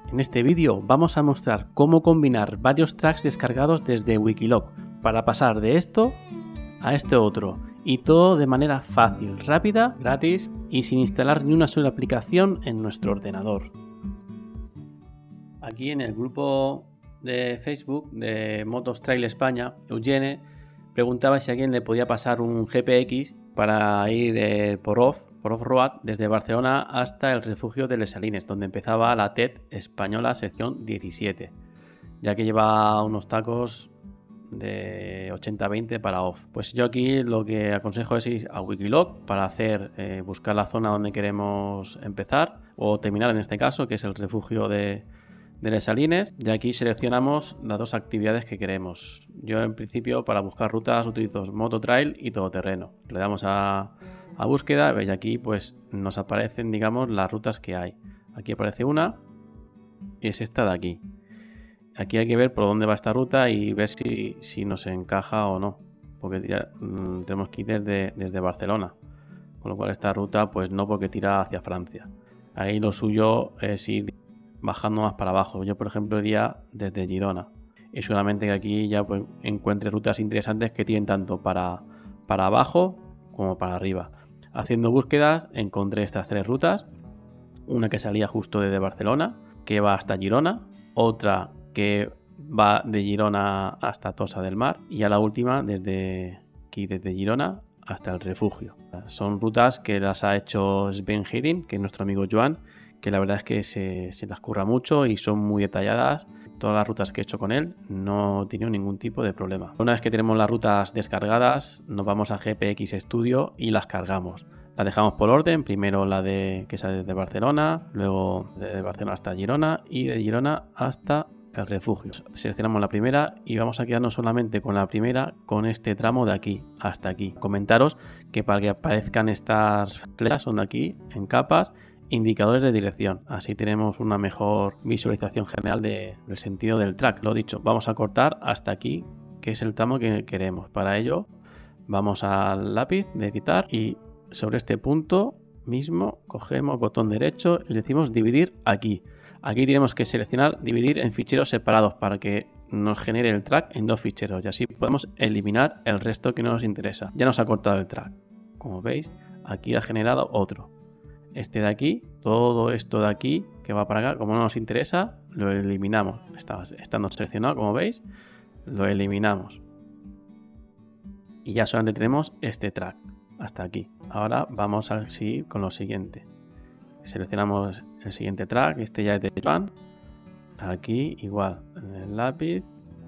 En este vídeo vamos a mostrar cómo combinar varios tracks descargados desde Wikiloc para pasar de esto a este otro, y todo de manera fácil, rápida, gratis y sin instalar ni una sola aplicación en nuestro ordenador. Aquí en el grupo de Facebook de Motos Trail España, Eugene preguntaba si a alguien le podía pasar un GPX para ir por off-road desde Barcelona hasta el refugio de Les Salines, donde empezaba la TED española sección 17, ya que lleva unos tacos de 80-20 para off. Pues yo aquí lo que aconsejo es ir a Wikiloc para hacer buscar la zona donde queremos empezar o terminar, en este caso, que es el refugio de Les Salines, y aquí seleccionamos las dos actividades que queremos. Yo en principio para buscar rutas utilizo Mototrail y Todoterreno. Le damos a búsqueda, veis aquí pues nos aparecen, digamos, las rutas que hay. Aquí aparece una y es esta de aquí. Aquí hay que ver por dónde va esta ruta y ver si nos encaja o no, porque ya tenemos que ir desde Barcelona, con lo cual esta ruta pues no, porque tira hacia Francia. Ahí lo suyo es ir bajando más para abajo. Yo por ejemplo iría desde Girona, y solamente que aquí ya pues encuentre rutas interesantes que tienen tanto para abajo como para arriba. Haciendo búsquedas encontré estas tres rutas: una que salía justo desde Barcelona, que va hasta Girona, otra que va de Girona hasta Tossa del Mar, y a la última desde Girona hasta el refugio. Son rutas que las ha hecho Sven Hirin, que es nuestro amigo Joan, que la verdad es que se las curra mucho y son muy detalladas. Todas las rutas que he hecho con él no he tenido ningún tipo de problema. Una vez que tenemos las rutas descargadas, nos vamos a GPX Studio y las cargamos. Las dejamos por orden: primero la que sale desde Barcelona, luego de Barcelona hasta Girona y de Girona hasta el refugio. Seleccionamos la primera y vamos a quedarnos solamente con la primera, con este tramo de aquí hasta aquí. Comentaros que para que aparezcan estas flechas son de aquí en capas, indicadores de dirección, así tenemos una mejor visualización general del sentido del track. Lo dicho, vamos a cortar hasta aquí, que es el tramo que queremos. Para ello vamos al lápiz de editar y sobre este punto mismo cogemos botón derecho y le decimos dividir aquí. Aquí tenemos que seleccionar dividir en ficheros separados para que nos genere el track en dos ficheros, y así podemos eliminar el resto que no nos interesa. Ya nos ha cortado el track, como veis aquí ha generado otro. Este de aquí, todo esto de aquí que va para acá, como no nos interesa, lo eliminamos. Estando seleccionado, como veis, lo eliminamos. Y ya solamente tenemos este track hasta aquí. Ahora vamos a seguir con lo siguiente. Seleccionamos el siguiente track, este ya es de Joan. Aquí igual, en el lápiz,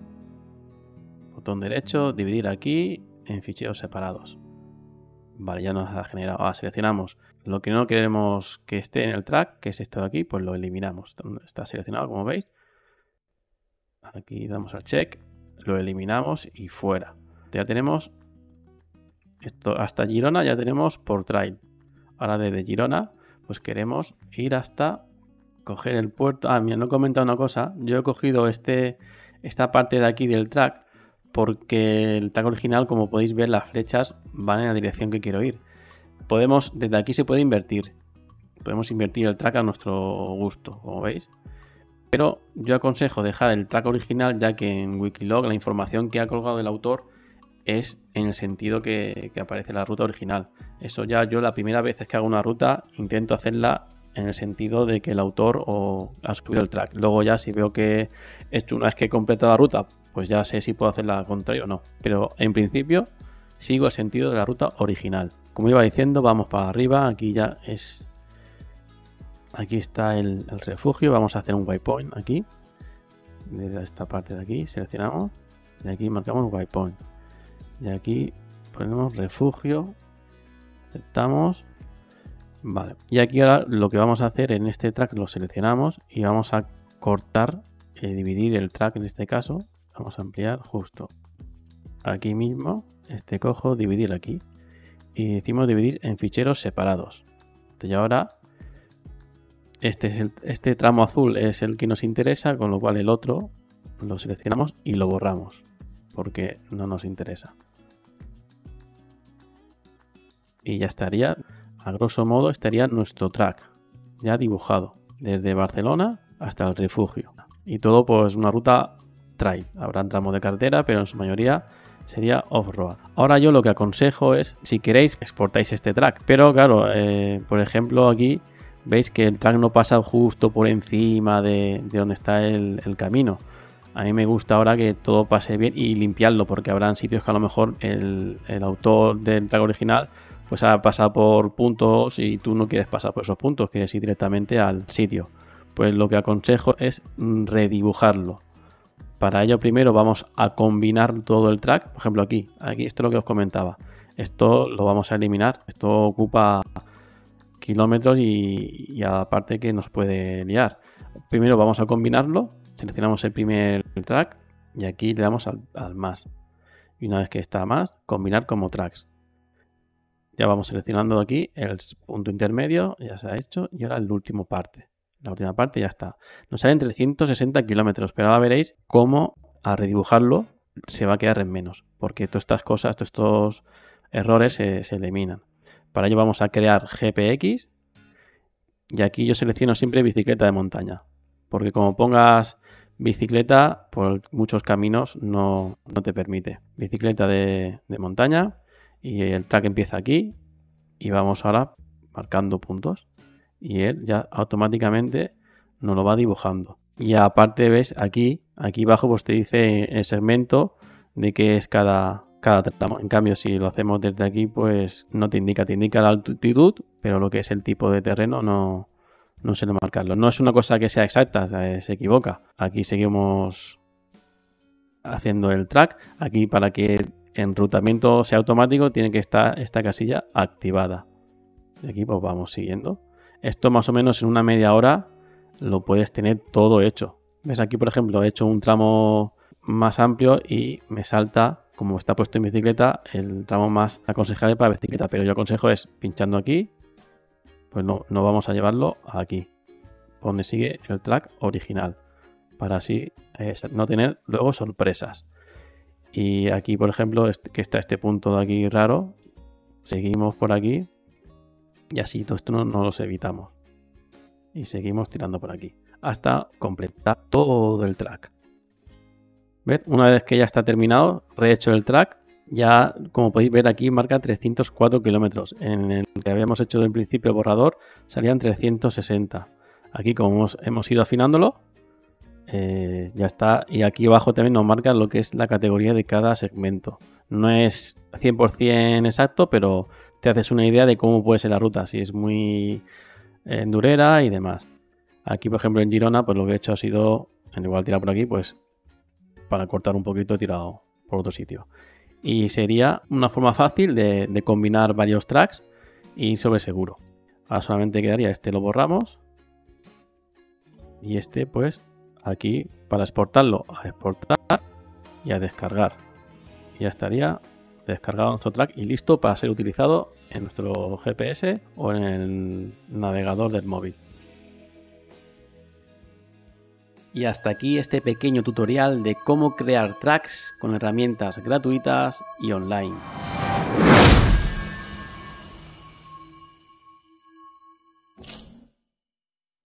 botón derecho, dividir aquí en ficheros separados. Vale, ya nos ha generado. Ahora seleccionamos lo que no queremos que esté en el track, que es esto de aquí, pues lo eliminamos. Está seleccionado, como veis. Aquí damos al check, lo eliminamos y fuera. Ya tenemos esto hasta Girona, ya tenemos por trail. Ahora desde Girona pues queremos ir hasta coger el puerto. Mira, no he comentado una cosa. Yo he cogido esta parte de aquí del track porque el track original, como podéis ver, las flechas van en la dirección que quiero ir. Desde aquí se puede invertir. Podemos invertir el track a nuestro gusto, como veis. Pero yo aconsejo dejar el track original, ya que en Wikiloc la información que ha colgado el autor es en el sentido que aparece la ruta original. Eso ya yo la primera vez que hago una ruta intento hacerla en el sentido de que el autor ha subido el track. Luego ya si veo que una vez que he completado la ruta, pues ya sé si puedo hacerla al contrario o no. Pero en principio sigo el sentido de la ruta original. Como iba diciendo, vamos para arriba. Aquí ya es... Aquí está el refugio. Vamos a hacer un waypoint aquí. Desde esta parte de aquí seleccionamos y aquí marcamos waypoint. Y aquí ponemos refugio, aceptamos. Vale, y aquí ahora lo que vamos a hacer en este track, lo seleccionamos y vamos a cortar, dividir el track en este caso. Vamos a ampliar justo aquí mismo, cojo, dividir aquí y decimos dividir en ficheros separados. Y ahora este tramo azul es el que nos interesa, con lo cual el otro lo seleccionamos y lo borramos porque no nos interesa. Y ya estaría, a grosso modo, estaría nuestro track ya dibujado desde Barcelona hasta el refugio. Y todo pues una ruta trail. Habrá tramos de carretera, pero en su mayoría sería off-road. Ahora yo lo que aconsejo es, si queréis, exportáis este track. Pero claro, por ejemplo aquí veis que el track no pasa justo por encima de donde está el camino. A mí me gusta ahora que todo pase bien y limpiarlo, porque habrán sitios que a lo mejor el autor del track original pues ha pasado por puntos y tú no quieres pasar por esos puntos, quieres ir directamente al sitio. Pues lo que aconsejo es redibujarlo. Para ello primero vamos a combinar todo el track. Por ejemplo aquí esto es lo que os comentaba. Esto lo vamos a eliminar. Esto ocupa kilómetros y aparte que nos puede liar. Primero vamos a combinarlo. Seleccionamos el primer track y aquí le damos al más. Y una vez que está más, combinar como tracks. Ya vamos seleccionando aquí el punto intermedio, ya se ha hecho. Y ahora la última parte. La última parte ya está. Nos salen 360 kilómetros, pero ahora veréis cómo al redibujarlo se va a quedar en menos. Porque todas estas cosas, todos estos errores se eliminan. Para ello vamos a crear GPX. Y aquí yo selecciono siempre bicicleta de montaña. Porque como pongas bicicleta, por muchos caminos no te permite. Bicicleta de montaña. Y el track empieza aquí. Y vamos ahora marcando puntos. Y él ya automáticamente nos lo va dibujando. Y aparte ves aquí abajo pues te dice el segmento de qué es cada tramo. En cambio si lo hacemos desde aquí pues no te indica la altitud, pero lo que es el tipo de terreno no suele marcarlo. No es una cosa que sea exacta, se equivoca. Aquí seguimos haciendo el track. Aquí para que el enrutamiento sea automático tiene que estar esta casilla activada. Y aquí pues vamos siguiendo. Esto más o menos en una media hora lo puedes tener todo hecho. ¿Ves? Aquí, por ejemplo, he hecho un tramo más amplio y me salta, como está puesto en bicicleta, el tramo más aconsejable para bicicleta. Pero yo aconsejo es, pinchando aquí, pues no vamos a llevarlo aquí, donde sigue el track original, para así no tener luego sorpresas. Y aquí, por ejemplo, que está este punto de aquí raro, seguimos por aquí. Y así todo esto no los evitamos. Y seguimos tirando por aquí. Hasta completar todo el track. ¿Ves? Una vez que ya está terminado, rehecho el track. Ya, como podéis ver aquí, marca 304 kilómetros. En el que habíamos hecho del principio borrador, salían 360. Aquí, como hemos ido afinándolo, ya está. Y aquí abajo también nos marca lo que es la categoría de cada segmento. No es 100% exacto, pero te haces una idea de cómo puede ser la ruta, si es muy endurera y demás. Aquí, por ejemplo, en Girona, pues lo que he hecho ha sido, en igual tirar por aquí, pues para cortar un poquito he tirado por otro sitio. Y sería una forma fácil de combinar varios tracks y sobre seguro. Ahora solamente quedaría este, lo borramos. Y este, pues, aquí para exportarlo, a exportar y a descargar. Y ya estaría descargado nuestro track y listo para ser utilizado en nuestro GPS o en el navegador del móvil. Y hasta aquí este pequeño tutorial de cómo crear tracks con herramientas gratuitas y online.